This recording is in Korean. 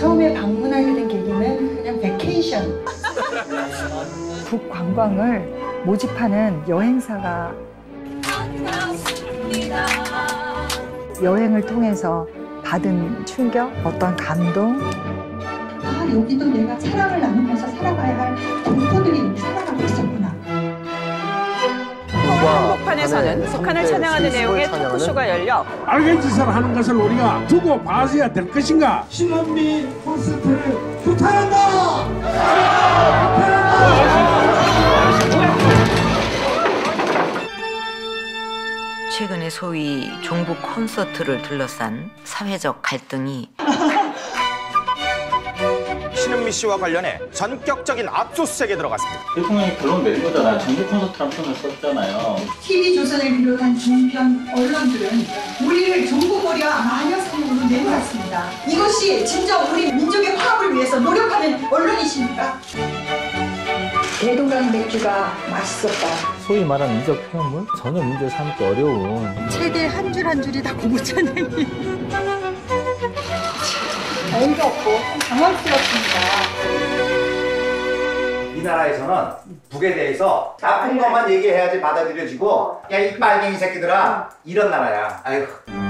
처음에 방문하게 된 계기는 그냥 베케이션. 국관광을 모집하는 여행사가 여행을 통해서 받은 충격, 어떤 감동. 아, 여기도 내가 사랑을 나누면서 살아가야 할 동포들이 살아가고 있었구나. 서울 한복판에서는 북한을 찬양하는 내용의 토크쇼가 열려 알겐 짓을 하는 것을 우리가 두고 봐줘야 될 것인가? 신원미 콘서트를 부탁한다! 최근에 소위 종북 콘서트를 둘러싼 사회적 갈등이 신은미 씨와 관련해 전격적인 압수수색에 들어갔습니다. 대통령이 결론 낸 거잖아요. 종북 콘서트라는 표현을 썼잖아요. TV조선을 비롯한 종편 언론들은 우리를 종북거리와 마녀사냥으로 내몰았습니다. 이것이 진짜 우리 민족의 화합을 위해서 노력하는 언론이십니까? 대동강 맥주가 맛있었다. 소위 말하는 이적 표현물? 전혀 문제 삼기 어려운 책의 한 줄 한 줄이 다 고무찬양이. 어이가 없고 당황스럽습니다. 이 나라에서는 북에 대해서 나쁜 것만 얘기해야지 받아들여지고 야 이 빨갱이 새끼들아 이런 나라야. 아이고.